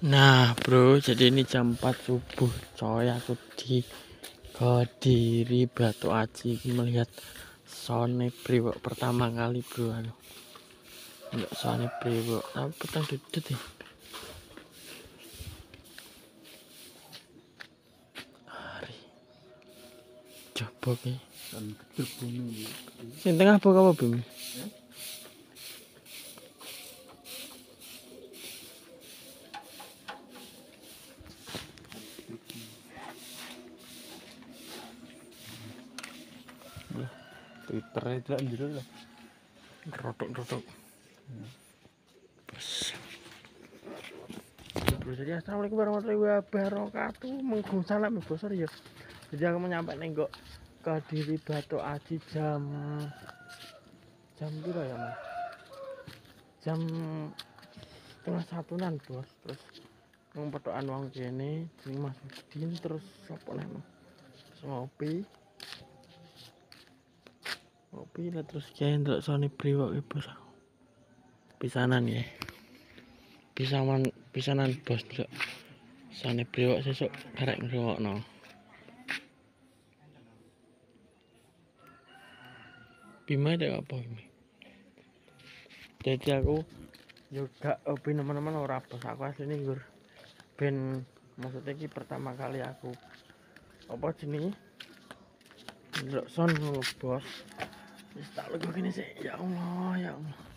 Nah bro, jadi ini jam 4 subuh coy, aku di Kediri Batu Aji melihat Sone Brewok pertama kali bro. Enggak Sone Brewok, tapi petang dudut ya. Hari coba ke sing tengah apa Bim? Twitter itu anjir lah. Rotok. Bro, jadi assalamualaikum warahmatullahi wabarakatuh. Salam bro, sorry ya. Jadi aku menyampai nenggok Kediri Batu Aji jam berapa ya mas? Jam setengah satuan bos. Terus ngempetokan wong kene jeneng Mas Udin, terus sapa nek ngopi lah terus kayak ndelok Sone Brewok iki bos. Pisanan ya. Pisanan bos ndelok Sone Brewok sesuk karek ngrungokno. Bima ada apa ini? Jadi aku juga hobi teman-teman ora bos, aku asline nggur ben maksudnya iki pertama kali aku apa jenenge ndelok son bos. Wis tak lego gini sih, ya Allah.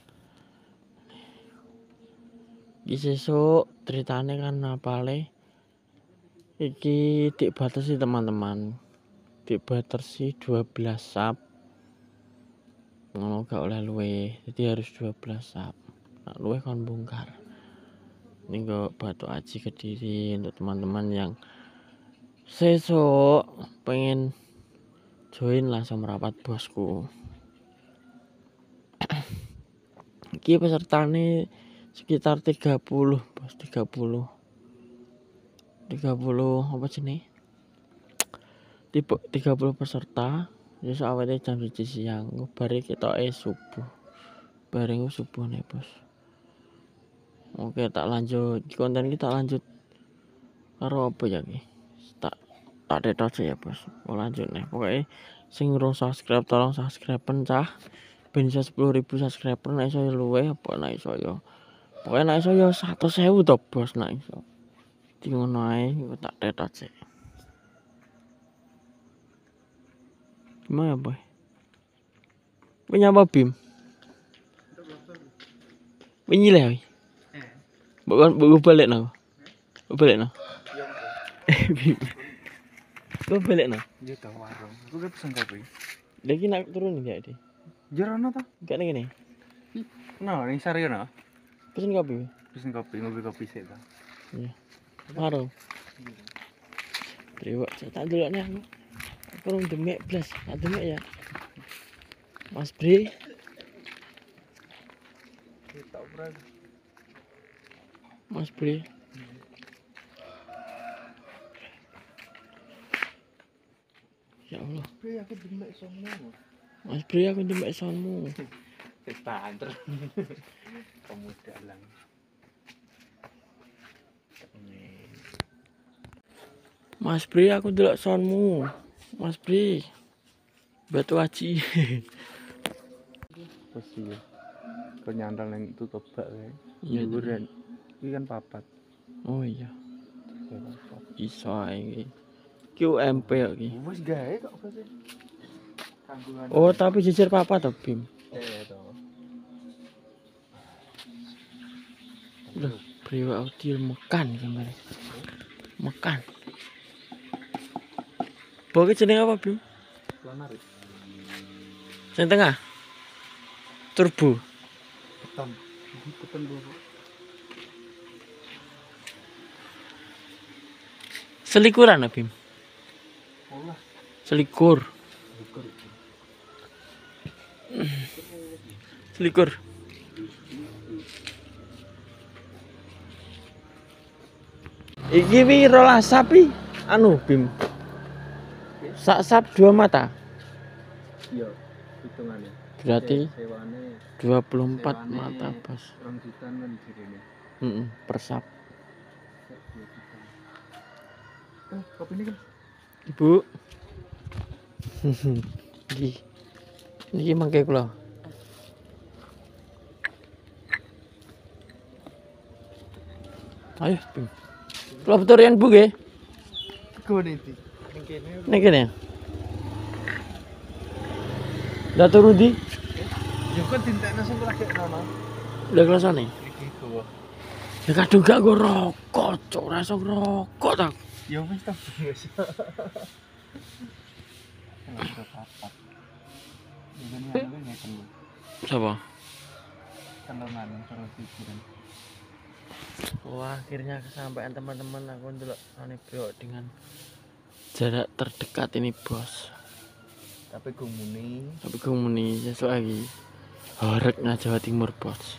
Iki sesuk ceritane kan apale iki dibatasi teman-teman. Dibatasi 12 sub. Ngono gak oleh luwe, jadi harus 12 sub. Nak luwe kon bongkar. Ini kok Batu Aji Kediri untuk teman-teman yang sesuk pengen join langsung merapat bosku. Iki pesertane sekitar 30 bos, 30 apa jenis? Tipe 30 peserta. Jadi awalnya jam 1 siang, bare ketoke subuh. Bareng subuh nih bos. Oke, tak lanjut konten kita lanjut karo apa ya ki? Tak detok ya bos. Mau lanjut nih. Pokoknya sing urung subscribe tolong subscribe pencah. Ben iso 10.000 subscriber nek iso luwe apa nek iso yo. Pokoknya nek iso yo 100.000 to bos nek iso. Di ngono ae tak detok sih. Gimana boy? Punya apa Bim? Wingi le. Mbok balik no. Balik no. Bim. Kok balik no? Dia tahu warung. Aku kan pesen kopi. Lagi nak turun enggak di? Jarana ta? Enggak nih gini. Nah, ini sari na. Pesen kopi. Pesen kopi, ngopi kopi sih ta. Iya. Warung. Brewok, saya tak dulu nih aku. Aku orang demek plus, tak demek ya. Mas Bre. Kita obrol. Mas Bre. Ya Allah. Bre, aku demek sono. Mas Bre, aku demek sonmu. Standar. Kamu dalang. Mas Bre, aku delok sonmu. Mas Bre. Batu Aji. Pasti ya. Kau nyandal yang itu tebak ya. Iya. Liburan. Ini kan papat. Oh iya. Ya, papat. Iso ae. QMP iki. Wes gawe kok pasti. Oh, tapi jejer papa to, Bim. To. Loh, Brewok audio mekan kemarin. Mekan. Bawa jeneng apa, Bim? Lanar. Sing tengah. Turbo. Ketan dulu. Selikuran, Bim. Olah. Selikur. Iki wi rolas sapi anu Bim. Sak 2 mata. Iya, hitungannya. Berarti Sewane 24 mata, Bos. 2 jutaan kan direne. Per sap. Kopi ini kan. Ibu. Iki mangke kula. Ayo, Bim. Kula beturian Bu nggih. Kone iki. Ning kene. Ning kene. Lah turu ndi? Yo kan dintekno sing lagi nama. Lah kelasane. Iki gowo. Ya kadung gak nggo rokok, cok, ora iso ngerokok ta. Ya wis ta. Wis. Ini anu ngeten. Sapa? Telonan terus pikiran. Wah, akhirnya kesampaian teman-teman, aku ndelok ane bro dengan jarak terdekat ini, Bos. Tapi gumuni. Tapi gue muni sesuk lagi. Horek na Jawa Timur, Bos.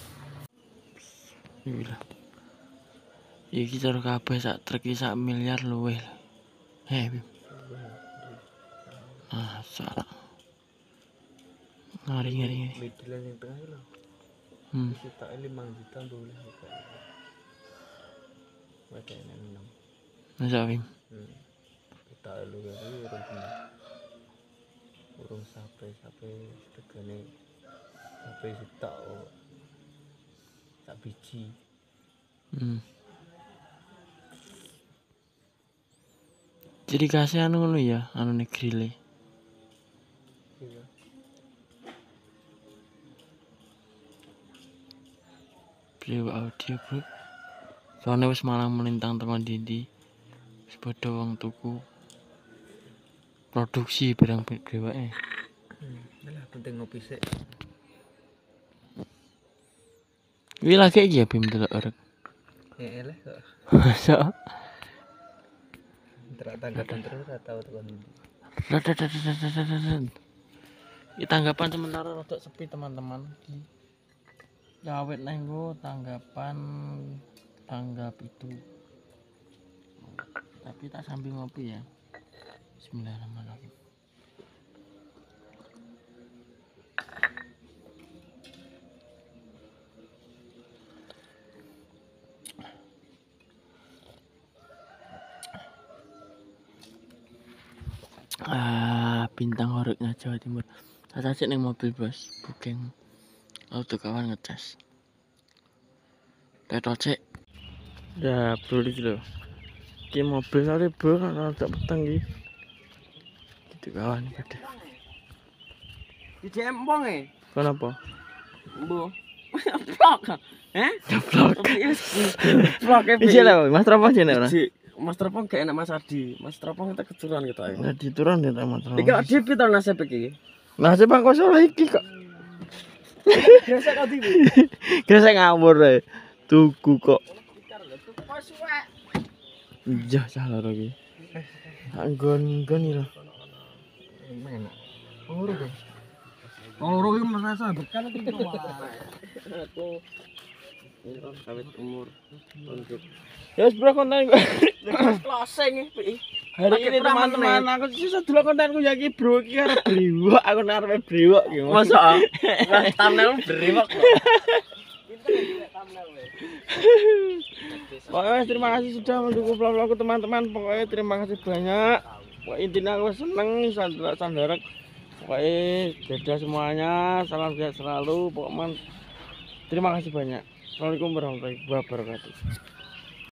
Gila. Iki cara kabeh sak truk iki sak miliar luwih. Bim. Ah, salah. Ngari. Medilan yang tengah lho. Isi tak 5 juta boleh buka. Wadah enam. Masa Bim? Kita lu kali urung sampai tegane sampai juta tak biji. Jadi kasih anu ngono ya, anu negeri le. Iya. Beliau audio, Bro. Soalnya wis malang melintang tekan dindi. Wis padha wong tuku. Produksi barang dheweke. Lah penting ngopi sik. Wi lagi iki ya Bim delok orek. Eleh kok. Masa? Tanggapan terus atau tekan. Ini tanggapan sementara rada sepi teman-teman. Ya awet nenggo tanggapan tanggap itu. Tapi tak sambil ngopi ya. Bismillahirrahmanirrahim. Bintang horiknya Jawa Timur. Saya cek neng mobil Bos, booking auto kawan ngecas. Tetot cek. Ya bro iki lho. Iki mobil sare bro kan tak peteng iki. Gitu kawan gede. Di DM mbong Kenapa? Mbong. Vlog. Vlog. Vlog Iya lah, Mas Tropong jene ora. Mas Tropong gak enak Mas Ardi. Mas Tropong kita kecuran kita ya. Nah diturun ya Mas Tropong. Iki Ardi piton nasib iki. Nasib Bang Kosola iki kok. Gresek Ardi. Gresek ngawur ae. Tuku kok. Iya salah lagi. Anggon-nggon iki lho. Enak. Loro iki merasa bekal iki to. Aku kawit umur untuk Ya wis bro konten closing iki. hari ini teman-teman aku sisa dulu kontenku ya ki bro iki arep brewok aku arepe brewok ki. Masa thumbnail brewok. Pokoknya terima kasih sudah mendukung vlog-vlogku teman-teman. Pokoknya terima kasih banyak. Pokoknya intinya aku seneng sandarak. Pokoknya dadah semuanya. Salam sehat selalu. Pokoknya terima kasih banyak. Assalamualaikum warahmatullahi wabarakatuh.